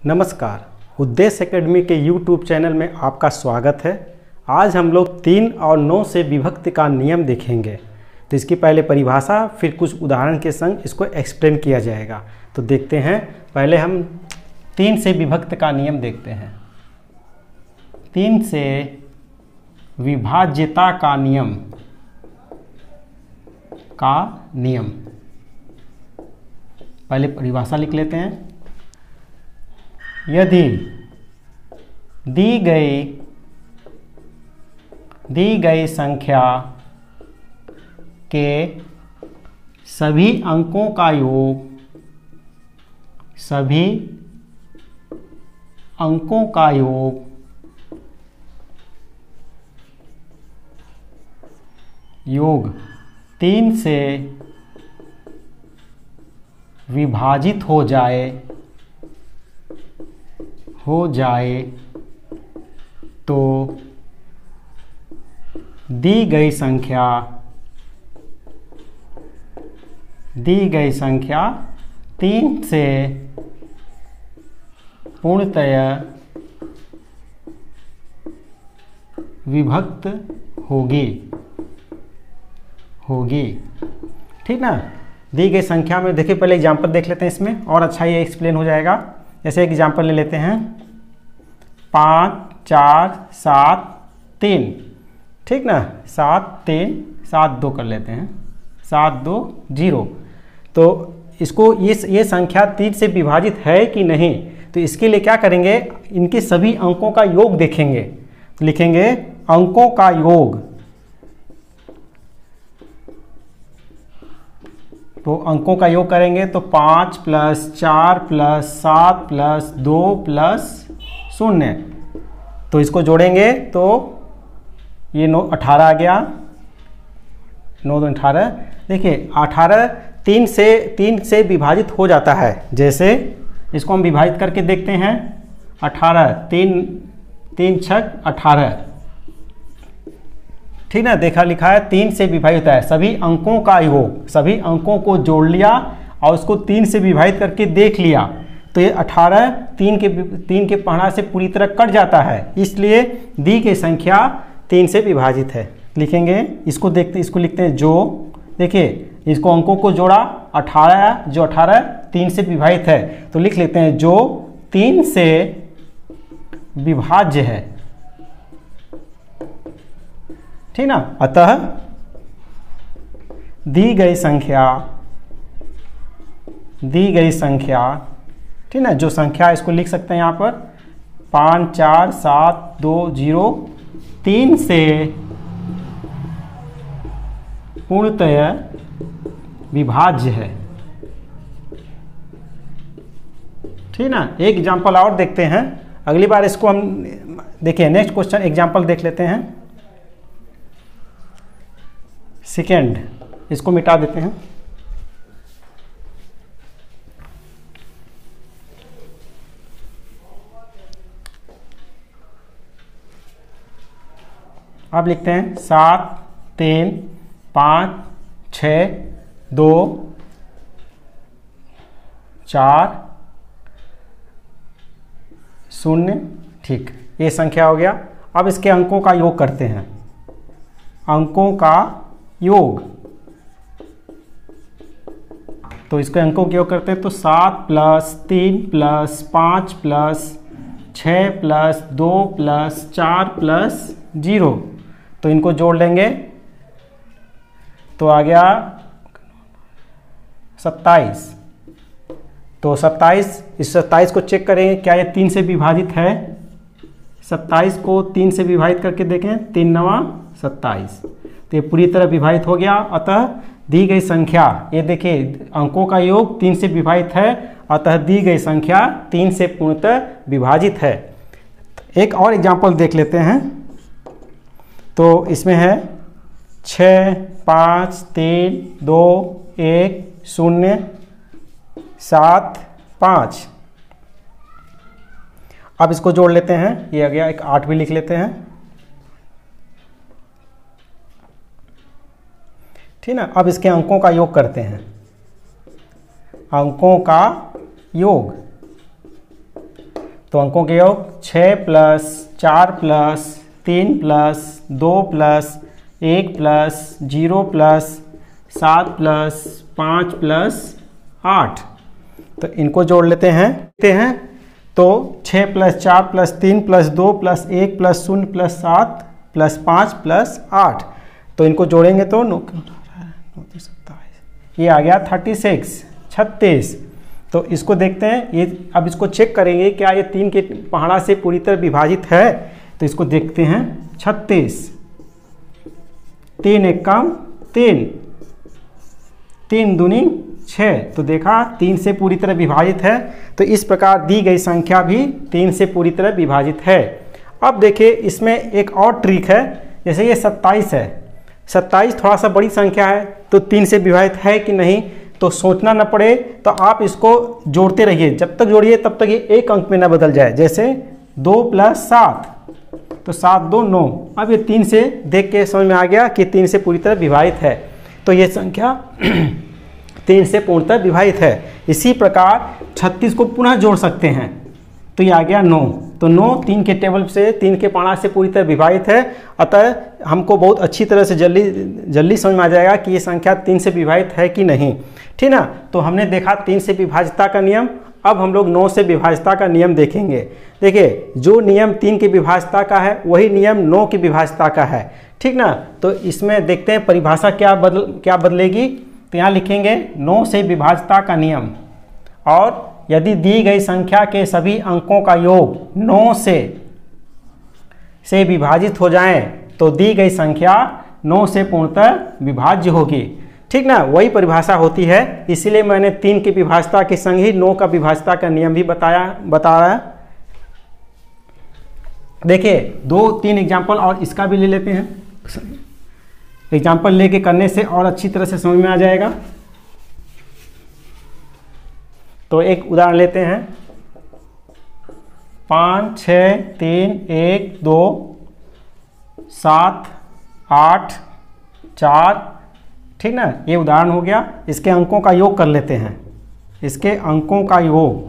नमस्कार, उद्देश्य एकेडमी के YouTube चैनल में आपका स्वागत है। आज हम लोग 3 और 9 से विभक्ति का नियम देखेंगे। तो इसकी पहले परिभाषा, फिर कुछ उदाहरण के संग इसको एक्सप्लेन किया जाएगा। तो देखते हैं, पहले हम 3 से विभक्ति का नियम देखते हैं। 3 से विभाज्यता का नियम पहले परिभाषा लिख लेते हैं। यदि दी गई संख्या के सभी अंकों का योग 3 से विभाजित हो जाए तो दी गई संख्या 3 से पूर्णतया विभक्त होगी। ठीक ना। दी गई संख्या में देखिए, पहले एग्जांपल देख लेते हैं, इसमें और अच्छा ये एक्सप्लेन हो जाएगा। जैसे एग्जांपल ले लेते हैं 5 4 7 3। ठीक ना, 7 3 7 2 कर लेते हैं, 7 2 0। तो इसको ये संख्या 3 से विभाजित है कि नहीं, तो इसके लिए क्या करेंगे, इनके सभी अंकों का योग देखेंगे। तो लिखेंगे अंकों का योग। तो अंकों का योग करेंगे तो 5 + 4 + 7 + 2 + 0। तो इसको जोड़ेंगे तो ये 9 18 आ गया। 9 2 18। देखिए 18 3 से विभाजित हो जाता है। जैसे इसको हम विभाजित करके देखते हैं। 18 3 6 18। ठीक ना, देखा लिखा है 3 से विभाजित होता है। सभी अंकों का योग, सभी अंकों को जोड़ लिया और उसको 3 से विभाजित करके देख लिया तो ये 18 3 के पढ़ा से पूरी तरह कट जाता है। इसलिए दी गई संख्या 3 से विभाजित है। लिखेंगे इसको, देखते इसको लिखते हैं जो। देखिए इसको अंकों को जोड़ा 18, जो 18 3 से विभाजित है, तो लिख लेते हैं जो 3 से विभाज्य है। ठीक ना। अतः दी गई संख्या ठीक ना, जो संख्या इसको लिख सकते हैं यहाँ पर 5 4 7 2 0 3 से पूर्णतया विभाज्य है। ठीक ना। एक एग्जांपल और देखते हैं। अगली बार इसको हम देखिए, नेक्स्ट क्वेश्चन एग्जांपल देख लेते हैं। सेकेंड, इसको मिटा देते हैं। अब लिखते हैं 7 3 5 6 2 4 0। ठीक, ये संख्या हो गया। अब इसके अंकों का योग करते हैं। अंकों का योग, तो इसके अंकों का योग करते हैं तो 7 + 3 + 5 + 6 + 2 + 4 + 0। तो इनको जोड़ लेंगे तो आ गया 27। तो 27, इस 27 को चेक करेंगे क्या ये 3 से विभाजित है। 27 को 3 से विभाजित करके देखें, 3 9 27। तो ये पूरी तरह विभाजित हो गया। अतः दी गई संख्या, ये देखिए अंकों का योग 3 से विभाजित है, अतः दी गई संख्या 3 से पूर्णतः विभाजित है। एक और एग्जांपल देख लेते हैं। तो इसमें है 6 5 3 2 1 0 7 5। अब इसको जोड़ लेते हैं, ये आ गया। एक 8 भी लिख लेते हैं। ठीक ना। अब इसके अंकों का योग करते हैं। अंकों का योग तो अंकों के योग 6 plus 4 plus 3 plus 2 plus 1 plus 0 plus 7 plus 5 plus 8। तो इनको जोड़ लेते हैं तो 6 plus 4 plus 3 plus 2 plus 1 plus 0 plus 7 plus 5 plus 8। तो इनको जोड़ेंगे तो 9 ये आ गया 36। तो इसको देखते हैं, ये अब इसको चेक करेंगे क्या ये 3 के पहाड़ा से पूरी तरह विभाजित है। तो इसको देखते हैं 36, 3 एकम 3, 3 दूनी 6। तो देखा 3 से पूरी तरह विभाजित है। तो इस प्रकार दी गई संख्या भी 3 से पूरी तरह विभाजित है। अब देखिए इसमें एक और ट्रिक है, जैसे ये 27 है, 27 थोड़ा सा बड़ी संख्या है तो 3 से विभाजित है कि नहीं तो सोचना न पड़े, तो आप इसको जोड़ते रहिए, जब तक जोड़िए तब तक ये एक अंक में न बदल जाए। जैसे 2 प्लस 7 तो 7 2 9। अब ये 3 से देख के समझ में आ गया कि 3 से पूरी तरह विभाजित है, तो ये संख्या 3 से पूर्णतः विभाजित है। इसी प्रकार 36 को पुनः जोड़ सकते हैं, तो ये आ गया 9। तो 9 3 के टेबल से 3 के पाना से पूरी तरह विभाजित है। अतः हमको बहुत अच्छी तरह से जल्दी समझ में आ जाएगा कि ये संख्या 3 से विभाजित है कि नहीं, ठीक ना। तो हमने देखा 3 से विभाजितता का नियम। अब हम लोग 9 से विभाजितता का नियम देखेंगे। देखिए जो नियम 3 की विभाजितता का है वही नियम 9 की विभाजितता का है, ठीक ना। तो इसमें देखते हैं परिभाषा क्या बदलेगी। तो यहाँ लिखेंगे 9 से विभाजितता का नियम, और यदि दी गई संख्या के सभी अंकों का योग 9 से विभाजित हो जाएं तो दी गई संख्या 9 से पूर्णतः विभाज्य होगी, ठीक ना। वही परिभाषा होती है, इसीलिए मैंने 3 की विभाजितता के संग ही 9 का विभाजितता का नियम भी बता रहा है। देखिए 2-3 एग्जाम्पल और इसका भी ले लेते हैं। एग्जाम्पल लेके करने से और अच्छी तरह से समझ में आ जाएगा। तो एक उदाहरण लेते हैं, 5 6 3 1 2 7 8 4, ठीक ना। ये उदाहरण हो गया। इसके अंकों का योग कर लेते हैं। इसके अंकों का योग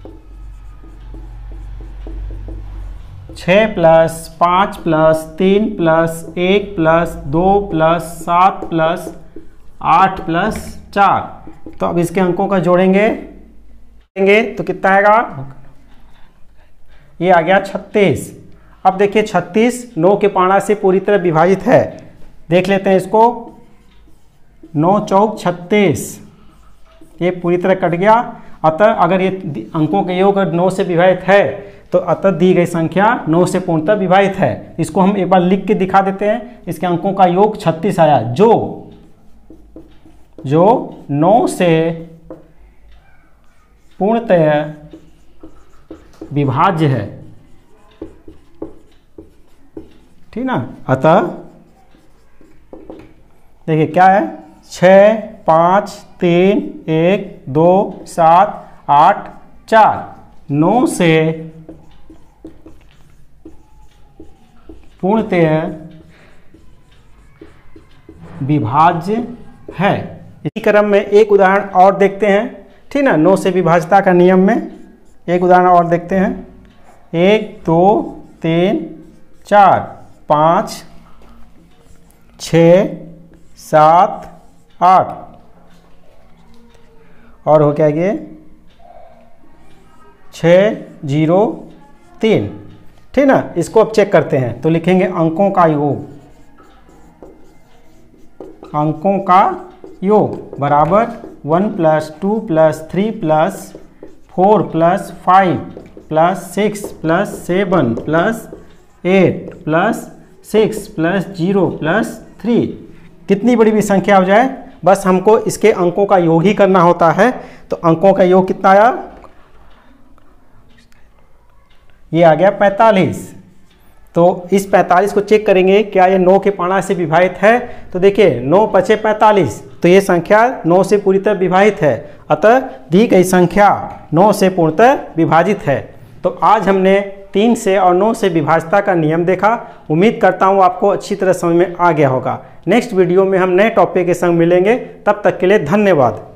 6 plus 5 plus 3 plus 1 plus 2 plus 7 plus 8 plus 4। तो अब इसके अंकों का जोड़ेंगे तो कितना आएगा, ये आ गया 36। अब देखिए 36 9 के पाना से पूरी तरह विभाजित है। देख लेते हैं इसको, 9 चौक 36, ये पूरी तरह कट गया। अतः अगर ये अंकों के योग 9 से विभाजित है तो अतः दी गई संख्या 9 से पूर्णतः विभाजित है। इसको हम एक बार लिख के दिखा देते हैं। इसके अंकों का योग 36 आया, जो 9 से पूर्णतः विभाज्य है, ठीक ना। अतः देखिए क्या है, 6 5 3 1 2 7 8 4, 9 से पूर्णतः विभाज्य है। इसी क्रम में एक उदाहरण और देखते हैं, ठीक ना। 9 से विभाजितता का नियम में एक उदाहरण और देखते हैं। 1 2 3 4 5 6 7 8 और हो क्या ये 6 0 3, ठीक ना। इसको अब चेक करते हैं। तो लिखेंगे अंकों का योग, अंकों का योग बराबर 1 plus 2 plus 3 plus 4 plus 5 plus 6 plus 7 plus 8 plus 6 plus 0 plus 3। कितनी बड़ी भी संख्या हो जाए बस हमको इसके अंकों का योग ही करना होता है। तो अंकों का योग कितना आया, ये आ गया 45। तो इस 45 को चेक करेंगे क्या ये 9 के पाना से विभाजित है। तो देखिए 9 5 45, तो ये संख्या 9 से पूरी तरह विभाजित है। अतः दी गई संख्या 9 से पूर्णतः विभाजित है। तो आज हमने 3 से और 9 से विभाजितता का नियम देखा। उम्मीद करता हूँ आपको अच्छी तरह समझ में आ गया होगा। नेक्स्ट वीडियो में हम नए टॉपिक के संग मिलेंगे। तब तक के लिए धन्यवाद।